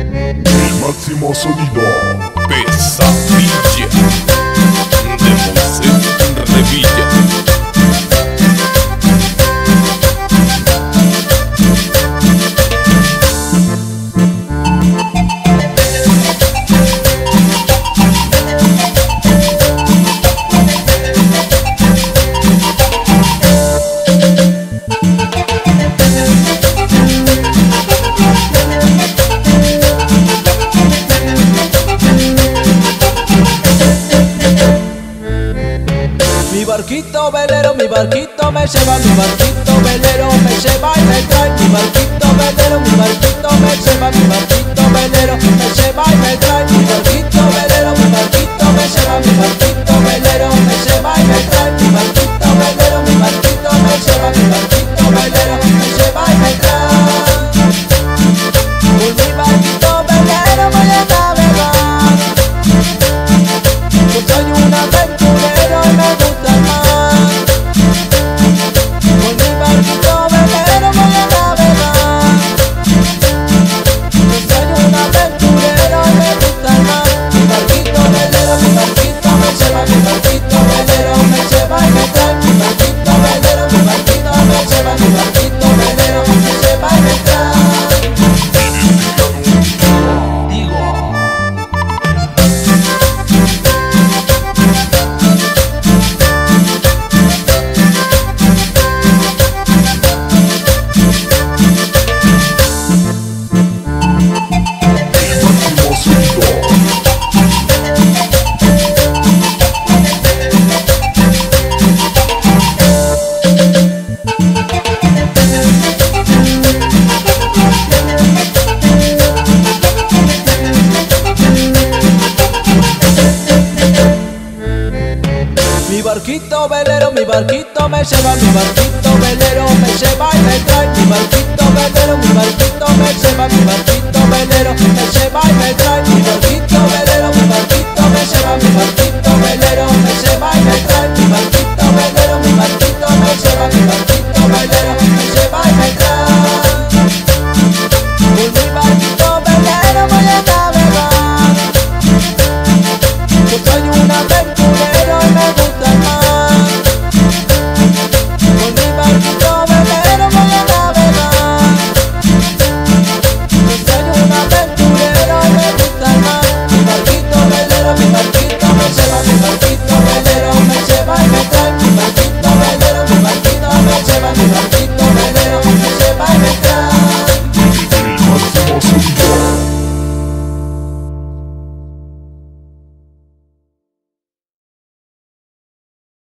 El máximo sonido. Pesadilla de Moisés Revilla. Mi barquito velero me lleva, mi barquito velero me lleva y me trae. Mi barquito velero, mi barquito me lleva, mi barquito velero me lleva y me trae. Mi barquito velero, mi barquito me lleva, mi barquito velero me lleva y me trae. Mi barquito velero, mi barquito me lleva, mi barquito velero me lleva y me trae. Con mi barquito velero voy a navegar. Yo soy un aventurero y me gusta el mar. Con mi barquito velero voy a navegar. Yo soy un aventurero y me gusta el mar. Mi barquito velero, mi barquito me lleva, mi barquito velero me lleva y me trae. Mi barquito velero, mi barquito me lleva, mi barquito velero me lleva y me trae. Mi barquito velero, mi barquito me lleva, mi barquito velero me lleva y me trae. Mi barquito velero,